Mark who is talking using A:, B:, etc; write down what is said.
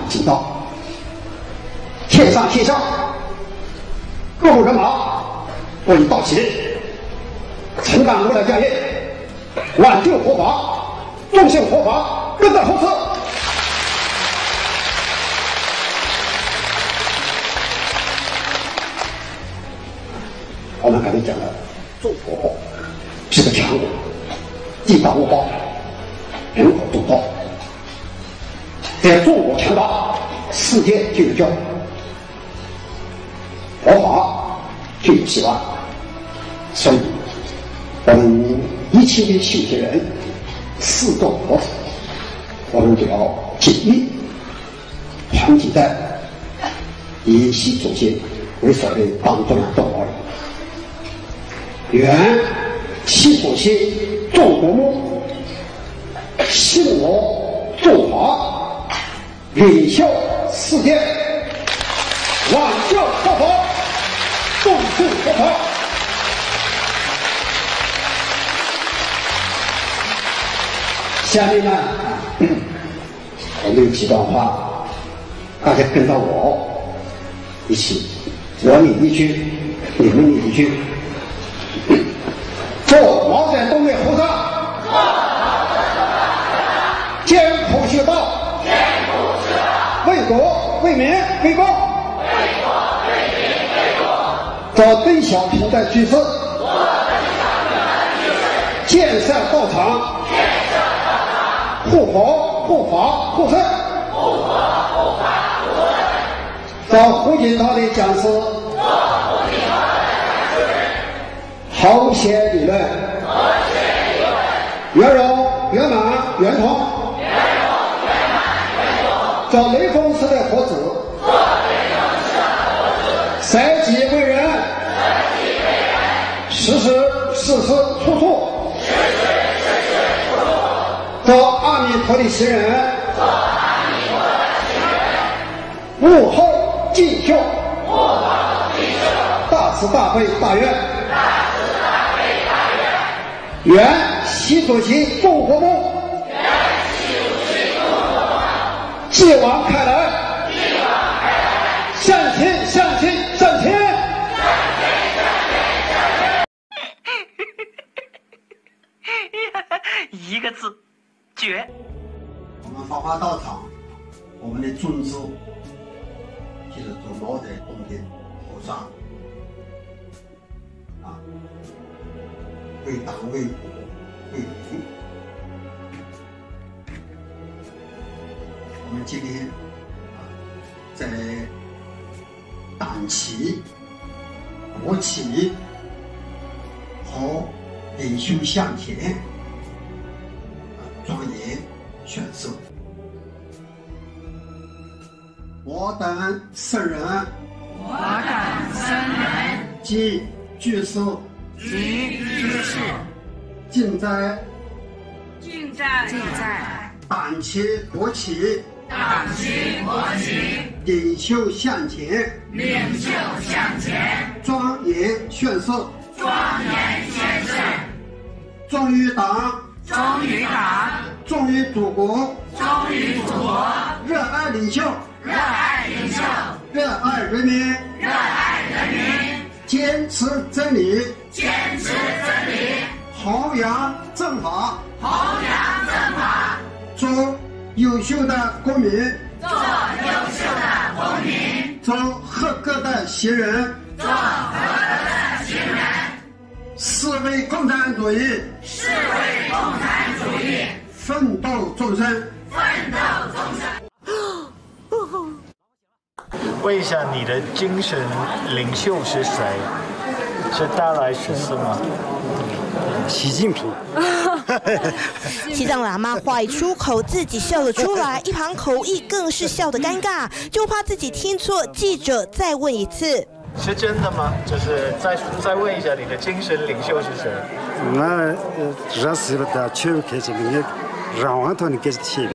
A: 警道，天上天下，各路人马为你到齐，承担未来家业，挽救佛法，奉献佛法，跟在后侧。我们刚才讲了，中国是个强国，地大物博，人口众多。在中国强大，世界就有救，佛法就有希望。所以，我们一切的修行人，四众佛子，我们就要紧密团结在以习主席为首的党中央中国人。愿习主席重国目，信我中华，领袖世界，挽救佛法，重视佛法。下面呢，我们有几段话，大家跟着我一起，我念一句，你们念一句。做毛泽东的和尚，艰苦修道，为国为民为国，做邓小平的居士，建设道场，护佛护法护圣，做胡锦涛的讲师，好写理论，圆融圆满圆通，做雷锋式的佛子，舍己为人，事事处处，做阿弥陀的行人，悟后进修，大慈大悲大愿。愿习主席中国梦，继往开来，向前向前向前。
B: 一个字，绝。
A: 我们法华道场，我们的宗旨就是做毛泽东的和尚啊。为党为国为民，我们今天在党旗、国旗和领袖向前庄严宣誓。我等圣人，即居士。尽在党旗国旗，领袖向前，庄严宣誓，忠于党，忠于祖国，热爱领袖，热爱人民，坚持真理，弘扬正法，做优秀的公民，做合格的行人，是为共产主义，奋斗终身。
C: 问一下，你的精神领袖是谁？是达赖十四吗？
D: 习近平。
E: 西藏喇嘛话一出口，自己笑了出来，一旁口译更是笑得尴尬，就怕自己听错。记者再问一次：
C: 是真的吗？就是再问一下，你的精神领袖是谁？
D: 那热死了的，全开始那个让完头你给提。